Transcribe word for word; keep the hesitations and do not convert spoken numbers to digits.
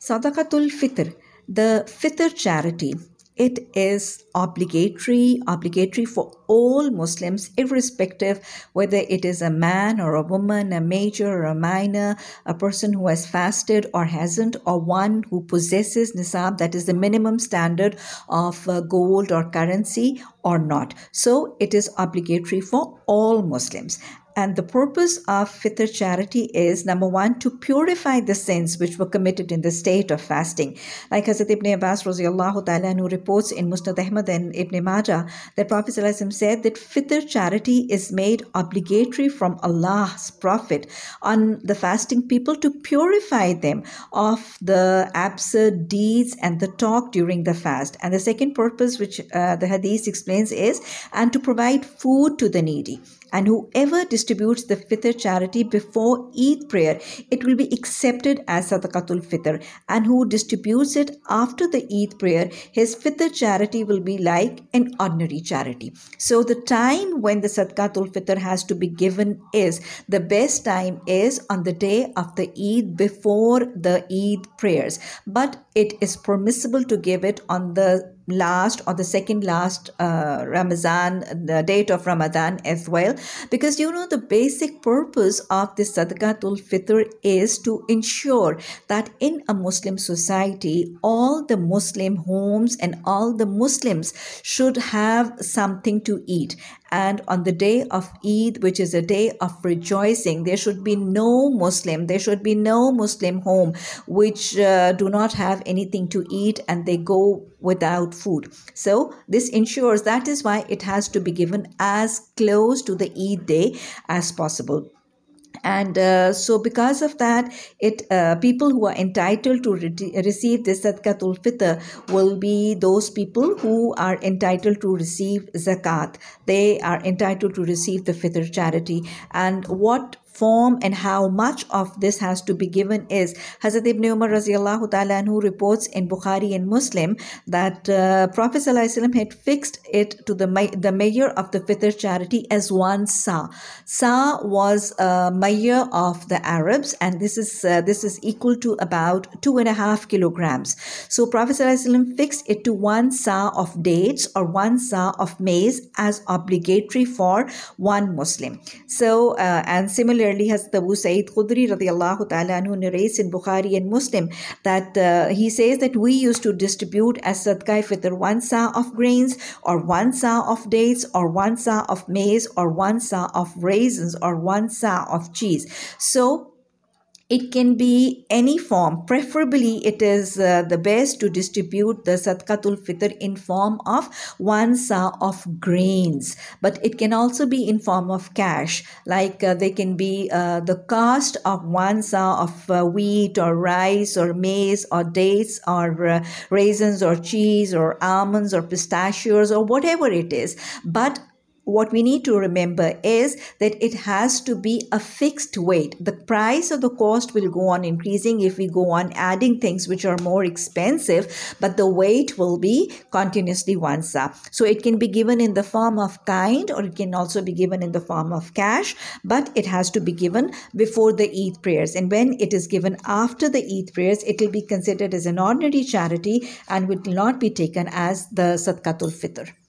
Sadaqatul Fitr, the Fitr charity, it is obligatory, obligatory for all Muslims, irrespective whether it is a man or a woman, a major or a minor, a person who has fasted or hasn't, or one who possesses nisab, that is the minimum standard of uh, gold or currency, or not. So it is obligatory for all Muslims. And the purpose of Fitr charity is, number one, to purify the sins which were committed in the state of fasting. Like Hazrat Ibn Abbas radiallahu ta'ala who reports in Musnad Ahmad and Ibn Majah that Prophet ﷺ said that Fitr charity is made obligatory from Allah's Prophet on the fasting people to purify them of the absurd deeds and the talk during the fast. And the second purpose which uh, the hadith explains is, and to provide food to the needy. And whoever distributes the Fitr charity before Eid prayer, it will be accepted as Sadaqatul Fitr. And who distributes it after the Eid prayer, his Fitr charity will be like an ordinary charity. So the time when the Sadaqatul Fitr has to be given is, the best time is on the day of the Eid before the Eid prayers. But it is permissible to give it on the last or the second last uh, Ramazan, the date of Ramadan as well, because you know the basic purpose of this Sadaqatul Fitr is to ensure that in a Muslim society, all the Muslim homes and all the Muslims should have something to eat. And on the day of Eid, which is a day of rejoicing, there should be no Muslim, there should be no Muslim home which uh, do not have anything to eat and they go without food. So this ensures, that is why it has to be given as close to the Eid day as possible. And uh, so because of that, it uh, people who are entitled to re receive this Sadaqatul Fitr will be those people who are entitled to receive zakat. They are entitled to receive the Fitr charity. And what form and how much of this has to be given is, Hazrat Ibn Umar radiallahu ta'ala anhu reports in Bukhari and Muslim that uh, Prophet ﷺ had fixed it to the, the measure of the Fitr charity as one sa. Sa was a measure of the Arabs, and this is uh, this is equal to about two and a half kilograms. So Prophet ﷺ fixed it to one sa of dates or one sa of maize as obligatory for one Muslim. So uh, and similarly, has the Abu Sa'id Khudri radiallahu ta'ala anhu narrates in Bukhari and Muslim that uh, he says that we used to distribute as Sadaqah Fitr one sa of grains or one sa of dates or one sa of maize or one sa of raisins or one sa of cheese. So it can be any form. Preferably, it is uh, the best to distribute the Sadaqatul Fitr in form of one sa of grains. But it can also be in form of cash. Like uh, they can be uh, the cost of one sa of uh, wheat or rice or maize or dates or uh, raisins or cheese or almonds or pistachios or whatever it is. But what we need to remember is that it has to be a fixed weight. The price of the cost will go on increasing if we go on adding things which are more expensive, but the weight will be continuously one sa. So it can be given in the form of kind, or it can also be given in the form of cash, but it has to be given before the Eid prayers. And when it is given after the Eid prayers, it will be considered as an ordinary charity and will not be taken as the Sadaqatul Fitr.